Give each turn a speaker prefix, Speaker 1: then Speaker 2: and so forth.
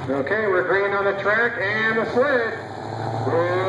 Speaker 1: Okay, we're green on the track and the sled.